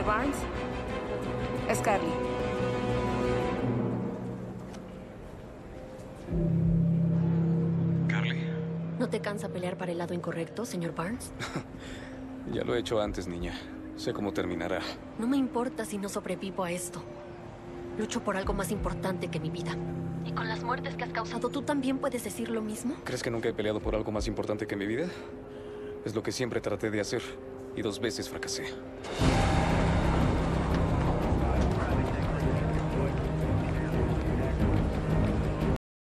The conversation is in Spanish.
Barnes. Es Carly. Carly. ¿No te cansa pelear para el lado incorrecto, señor Barnes? Ya lo he hecho antes, niña. Sé cómo terminará. No me importa si no sobrevivo a esto. Lucho por algo más importante que mi vida. Y con las muertes que has causado, ¿tú también puedes decir lo mismo? ¿Crees que nunca he peleado por algo más importante que mi vida? Es lo que siempre traté de hacer. Y 2 veces fracasé.